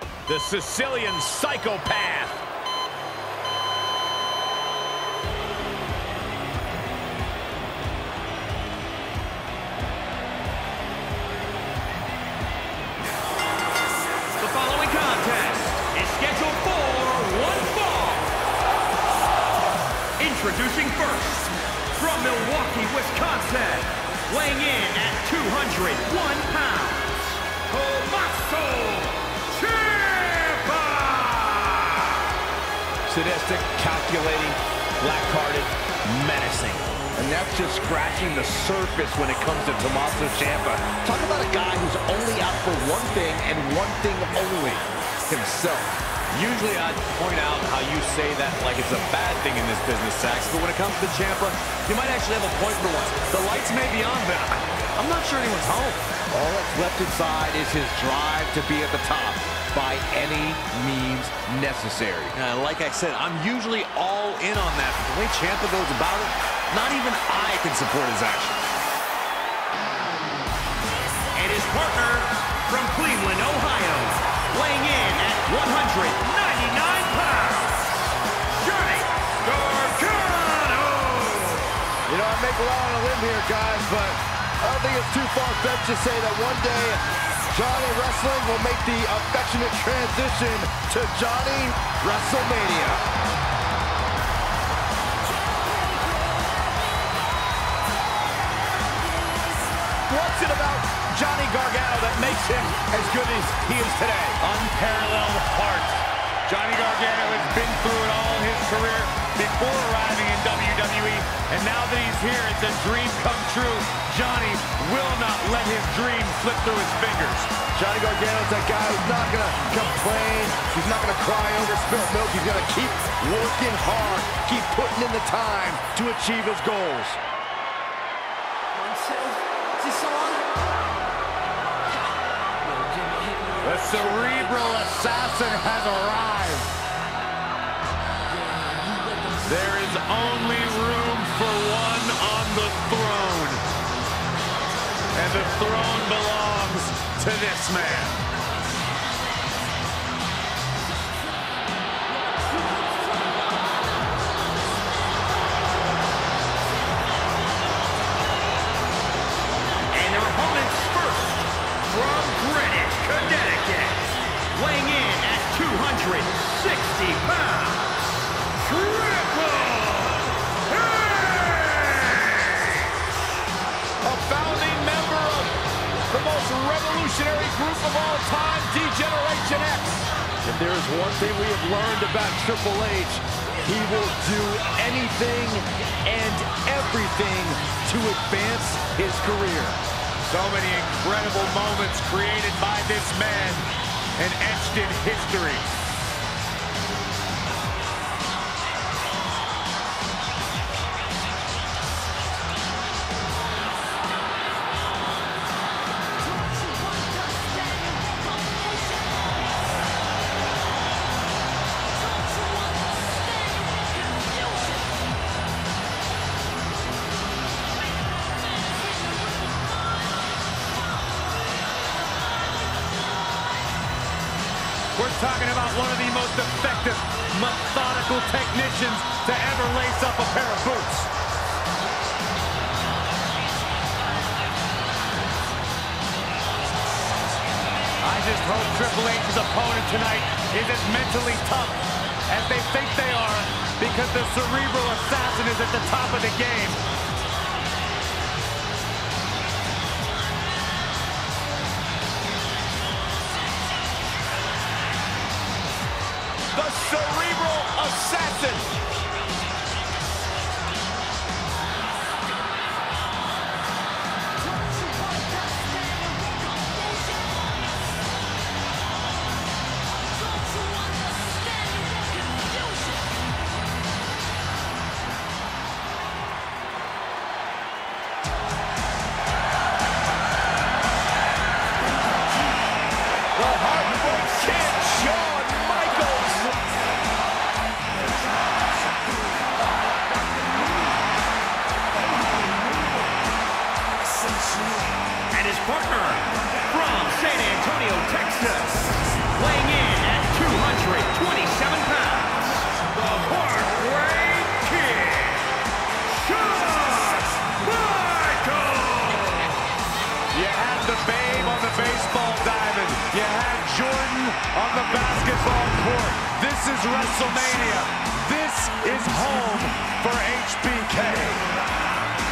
The Sicilian psychopath. The following contest is scheduled for one fall. Introducing first, from Milwaukee, Wisconsin, weighing in at 201 pounds, Tommaso Ciampa! Sadistic, calculating, black-hearted, menacing. And that's just scratching the surface when it comes to Tommaso Ciampa. Talk about a guy who's only out for one thing and one thing only, himself. Usually I'd point out how you say that like it's a bad thing in this business, Sax, but when it comes to Ciampa, you might actually have a point for once. The lights may be on, but I'm not sure anyone's home. All that's left inside is his drive to be at the top by any means necessary. Like I said, I'm usually all in on that, but the way Ciampa goes about it, not even I can support his actions. And his partner from Cleveland, Ohio, weighing in at 199 pounds, Johnny Gargano! You know, I make a lot on a limb here, guys, but I don't think it's too far-fetched to say that one day Johnny Wrestling will make the affectionate transition to Johnny WrestleMania. What's it about Johnny Gargano that makes him as good as he is today? Unparalleled heart. Johnny Gargano has been through it all in his career before arriving in WWE, and now that he's here, it's a dream come true. Johnny will not let his dream slip through his fingers. Johnny Gargano's that guy who's not going to complain. He's not going to cry over spilt milk. He's going to keep working hard, keep putting in the time to achieve his goals. The cerebral assassin has arrived. There is only room for one on the throne. And the throne belongs to this man. And their opponents first, from Greenwich, Connecticut, weighing in at 260 pounds, Triple H! A founding member of the most revolutionary group of all time, D-Generation X. If there is one thing we have learned about Triple H, he will do anything and everything to advance his career. So many incredible moments created by this man and etched in history. We're talking about one of the most effective, methodical technicians to ever lace up a pair of boots. I just hope Triple H's opponent tonight is as mentally tough as they think they are, because the cerebral assassin is at the top of the game. The cerebral assassin. The heartbreak kid, Shawn Michaels. And his partner from San Antonio, Texas, weighing in at 227 pounds, the Heartbreak Kid, Shawn Michaels! You had the babe on the baseball diamond. You had Jordan on the basketball court. This is WrestleMania. This is home for HBK.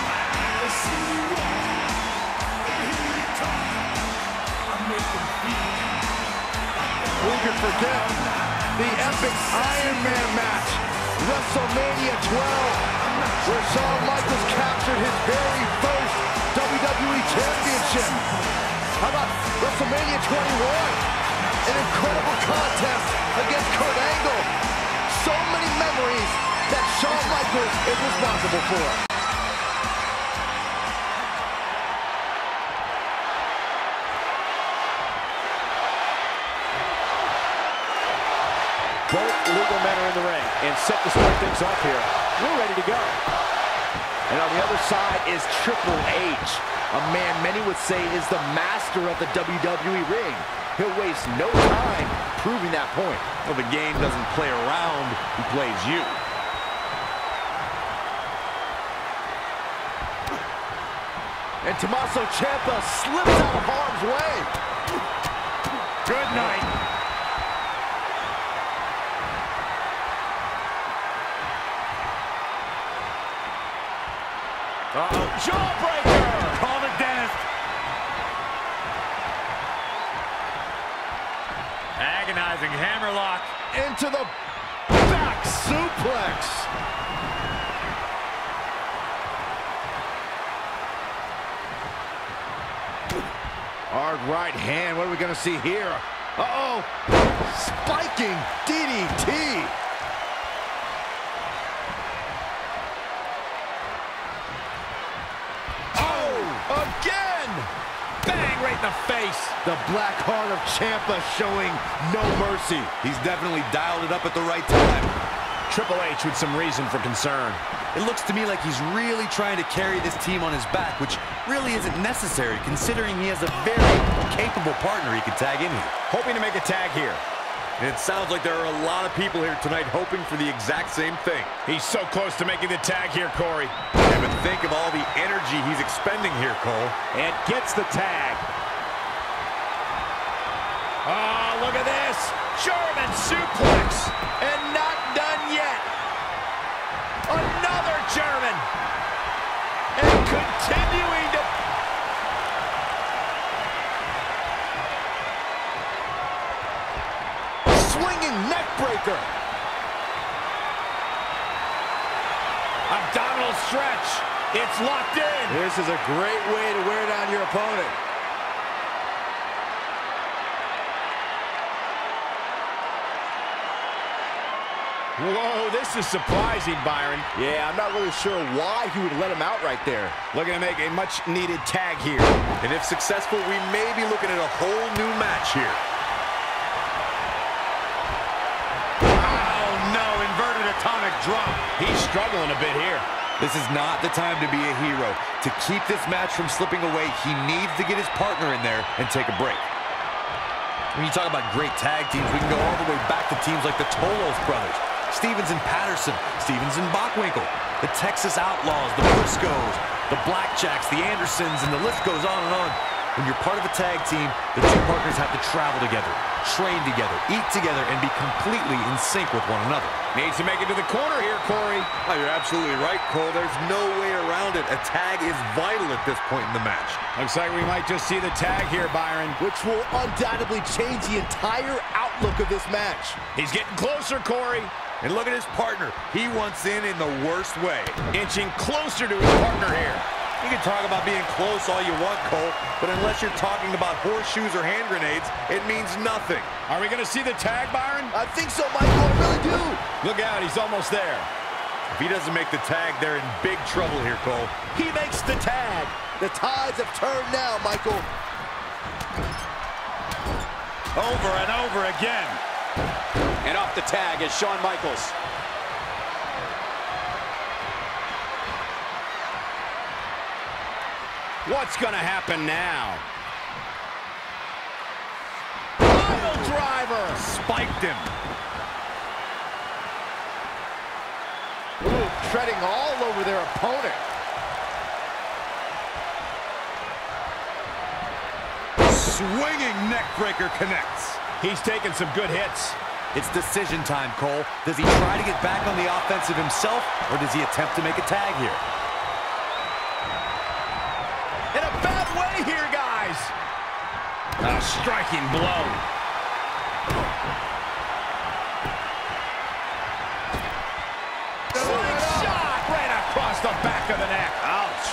Who could forget the epic Iron Man match, WrestleMania 12, where Shawn Michaels captured his very first WWE Championship. How about WrestleMania 21, an incredible contest against Kurt Angle. So many memories that Shawn Michaels is responsible for. Both legal men are in the ring and set to start things off here. We're ready to go. And on the other side is Triple H, a man many would say is the master of the WWE ring. He'll waste no time proving that point. Well, the game doesn't play around, he plays you. And Tommaso Ciampa slips out of harm's way. Good night. Uh-oh, jawbreaker! Call the dentist. Agonizing hammerlock. Into the back suplex. Hard right hand. What are we going to see here? Uh-oh. Spiking DDT. Again! Bang right in the face. The black heart of Ciampa showing no mercy. He's definitely dialed it up at the right time. Triple H with some reason for concern. It looks to me like he's really trying to carry this team on his back, which really isn't necessary considering he has a very capable partner he could tag in here. Hoping to make a tag here. And it sounds like there are a lot of people here tonight hoping for the exact same thing. He's so close to making the tag here, Corey. Yeah, but think of all the energy he's expending here, Cole. And gets the tag. Oh, look at this. German suplex. And not done yet. Another German. And continuing to... Swinging neck breaker. Abdominal stretch. It's locked in. This is a great way to wear down your opponent. Whoa, this is surprising, Byron. Yeah, I'm not really sure why he would let him out right there. Looking to make a much-needed tag here. And if successful, we may be looking at a whole new match here. Oh, no, inverted atomic drop. He's struggling a bit here. This is not the time to be a hero. To keep this match from slipping away, he needs to get his partner in there and take a break. When you talk about great tag teams, we can go all the way back to teams like the Tolos brothers, Stevens and Patterson, Stevens and Bockwinkel, the Texas Outlaws, the Briscoes, the Blackjacks, the Andersons, and the list goes on and on. When you're part of a tag team, the two partners have to travel together, train together, eat together, and be completely in sync with one another. Needs to make it to the corner here, Corey. Oh, you're absolutely right, Cole. There's no way around it. A tag is vital at this point in the match. Looks like we might just see the tag here, Byron. Which will undoubtedly change the entire outlook of this match. He's getting closer, Corey. And look at his partner. He wants in the worst way. Inching closer to his partner here. You can talk about being close all you want, Cole, but unless you're talking about horseshoes or hand grenades, it means nothing. Are we going to see the tag, Byron? I think so, Michael. I really do. Look out. He's almost there. If he doesn't make the tag, they're in big trouble here, Cole. He makes the tag. The tides have turned now, Michael. Over and over again. And off the tag is Shawn Michaels. What's going to happen now? Pile driver. spiked him. Ooh, treading all over their opponent. Swinging neckbreaker connects. He's taking some good hits. It's decision time, Cole. Does he try to get back on the offensive himself, or does he attempt to make a tag here? In a bad way here, guys. A striking blow. Shot right across the back of the neck. Ouch.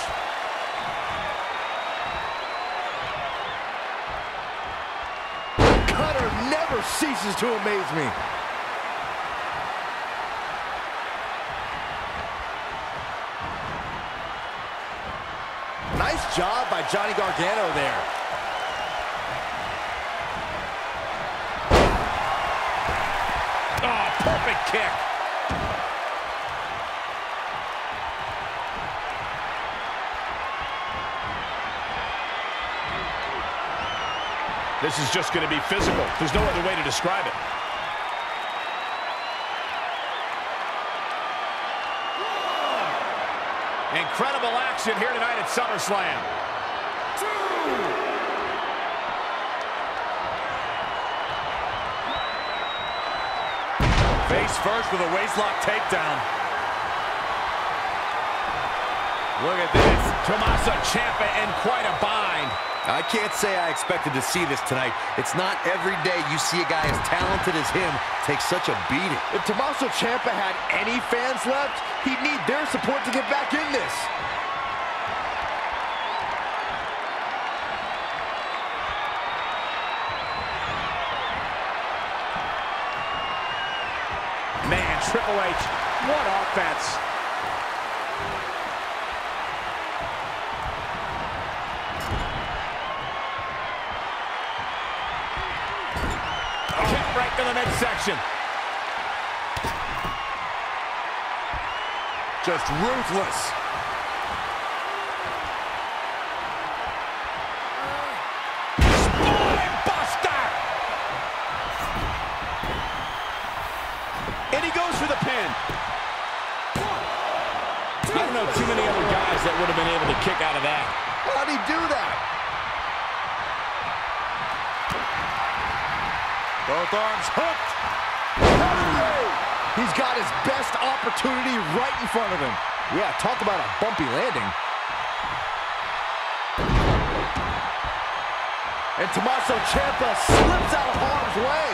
Cutter never ceases to amaze me. Nice job by Johnny Gargano there. Oh, perfect kick. This is just going to be physical. There's no other way to describe it. Incredible action here tonight at SummerSlam. Face first with a waistlock takedown. Look at this. Tommaso Ciampa in quite a bind. I can't say I expected to see this tonight. It's not every day you see a guy as talented as him take such a beating. If Tommaso Ciampa had any fans left, he'd need their support to get back in this. Man, Triple H, what offense. Kick right to the midsection. Just ruthless. Spine buster. And he goes for the pin. I don't know too many other guys that would have been able to kick out of that. How'd he do that? Both arms hooked. He's got his best opportunity right in front of him. Yeah, talk about a bumpy landing. And Tommaso Ciampa slips out of harm's way.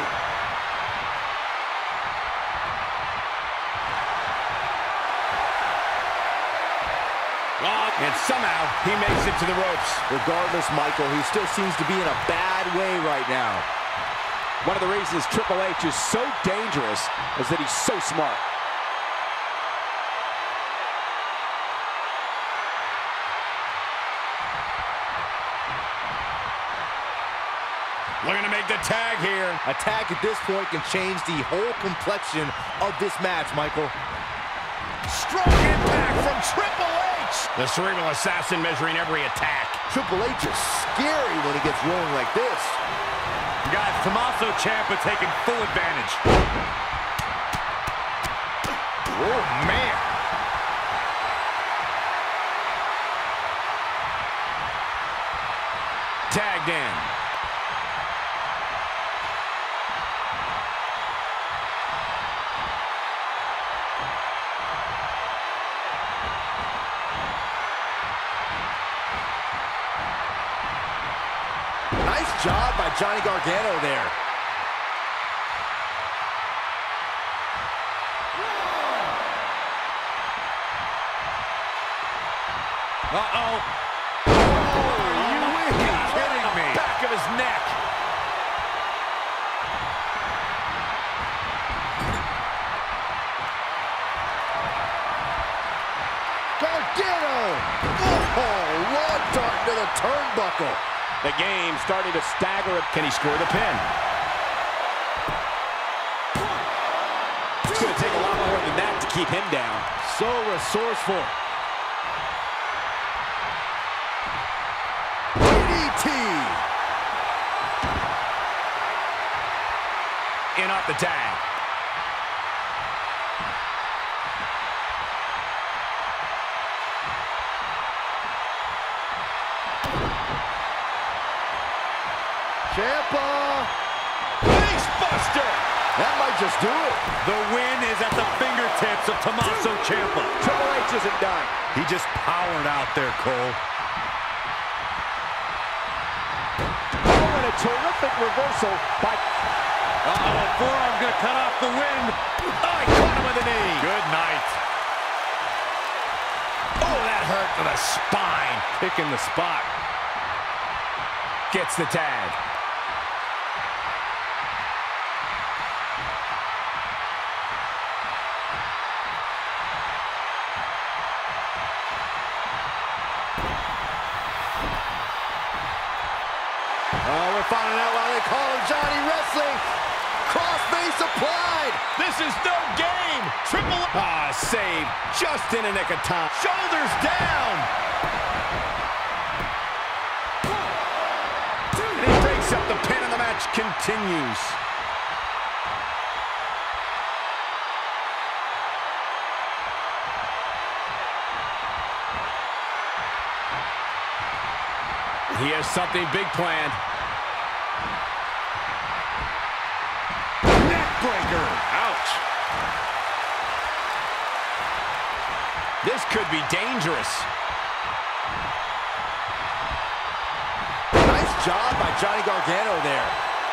And somehow he makes it to the ropes. Regardless, Michael, he still seems to be in a bad way right now. One of the reasons Triple H is so dangerous is that he's so smart. Looking to make the tag here. A tag at this point can change the whole complexion of this match, Michael. Strong impact from Triple H. The cerebral assassin measuring every attack. Triple H is scary when he gets rolling like this. Guys, Tommaso Ciampa taking full advantage. Oh, man. Tagged in. Nice job by Johnny Gargano there. Uh-oh. Are you Kidding me. Back of his neck. Gargano! Oh, one dart to the turnbuckle. The game starting to stagger him. Can he score the pin? It's going to take a lot more than that to keep him down. So resourceful. DDT. in off the tag. Ciampa! Face buster! That might just do it. The win is at the fingertips of Tommaso Ciampa. Triple H isn't done. He just powered out there, Cole. Oh, and a terrific reversal by... Uh-oh, forearm gonna cut off the wind. Oh, he caught him with a knee. Good night. Oh, that hurt to the spine. Picking the spot. Gets the tag. Oh, we're finding out why they call him Johnny Wrestling. Crossface applied. This is no game. Triple H. Ah, save. Just in a nick of time. Shoulders down. And he breaks up the pin and the match continues. He has something big planned. Neckbreaker. Ouch. This could be dangerous. Nice job by Johnny Gargano there.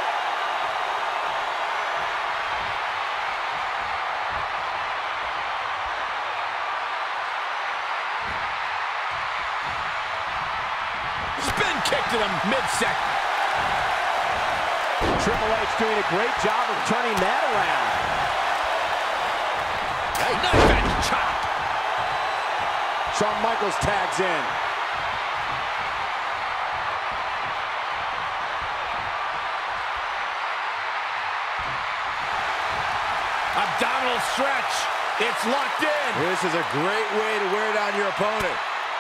Spin kick to the midsection. Triple H doing a great job of turning that around. Hey, knife and chop. Shawn Michaels tags in. Abdominal stretch. It's locked in. This is a great way to wear down your opponent.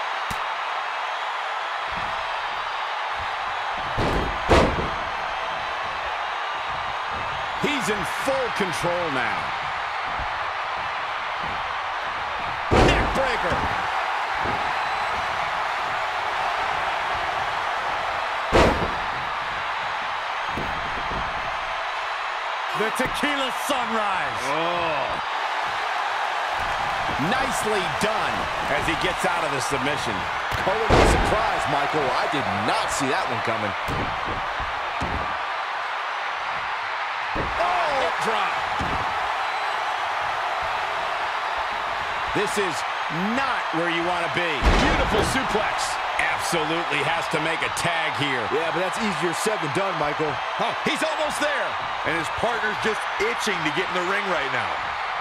He's in full control now. Neckbreaker. The tequila sunrise. Oh. Nicely done as he gets out of the submission. Oh, what a surprise, Michael. I did not see that one coming. Oh, hip drop. This is not where you want to be. Beautiful suplex. Absolutely has to make a tag here. Yeah, but that's easier said than done, Michael. Oh, he's almost there. And his partner's just itching to get in the ring right now.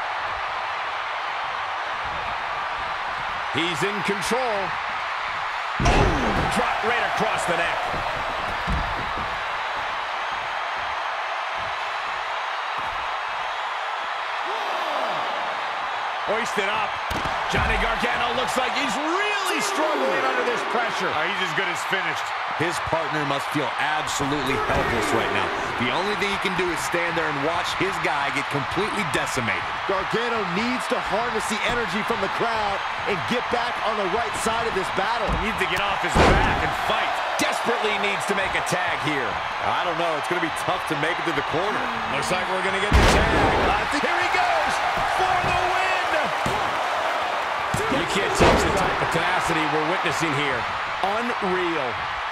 He's in control. Oh, drop right across the neck. Hoisted up. Johnny Gargano looks like he's really struggling under this pressure. He's as good as finished. His partner must feel absolutely helpless right now. The only thing he can do is stand there and watch his guy get completely decimated. Gargano needs to harness the energy from the crowd and get back on the right side of this battle. He needs to get off his back and fight. Desperately needs to make a tag here. I don't know. It's going to be tough to make it to the corner. Looks like we're going to get the tag. Here he goes for the win. You can't teach the type of tenacity we're witnessing here. Unreal.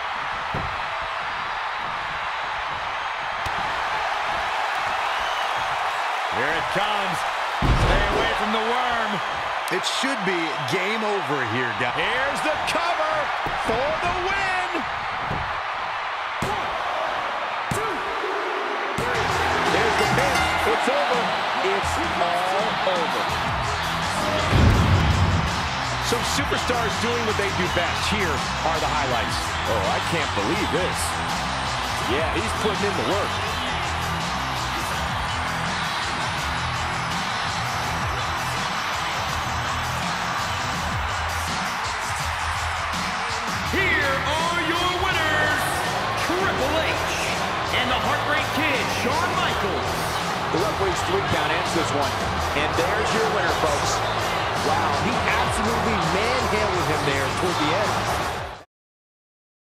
Here it comes. Stay away from the worm. It should be game over here, guys. Here's the cover for the win. 1, 2. There's the pin. It's over. It's all over. Some superstars doing what they do best. Here are the highlights. Oh, I can't believe this. Yeah, he's putting in the work. Here are your winners, Triple H and the Heartbreak Kid, Shawn Michaels. The referee's 3 count ends this one. And there's your winner, folks. Wow, he absolutely manhandled him there toward the